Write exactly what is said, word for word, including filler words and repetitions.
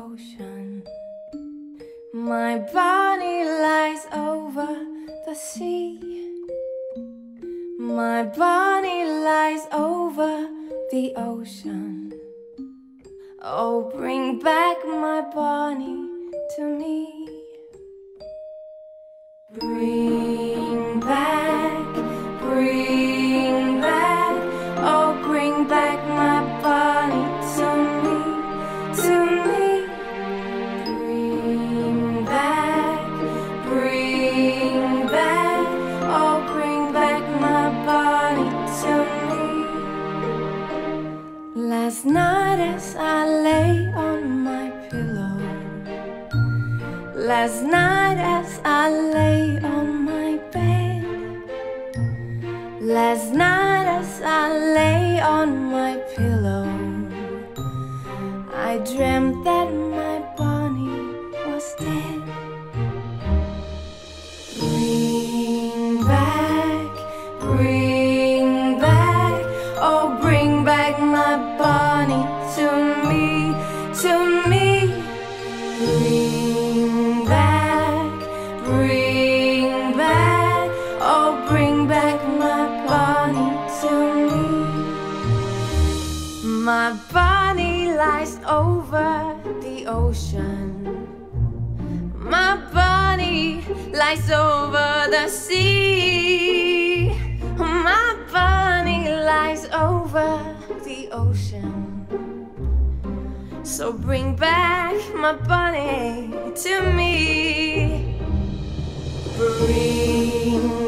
ocean. My bunny lies over the sea. My bunny lies over the ocean. Oh, bring back my bunny to me. Bring back, bring back, oh, bring back my bunny to me, to me. Bring back, bring back, oh, bring back my bunny to me. Last night as I lay on my pillow, last night as I lay on my bed, last night as I lay on my pillow, I dreamt that my bunny was dead. Bring back, bring back, oh, bring back my bunny to me, to me. Bring back, bring back, oh, bring back my bunny to me. My bunny lies over the ocean. My bunny lies over the sea. My bunny lies over the ocean. So bring back my bunny to me. Bring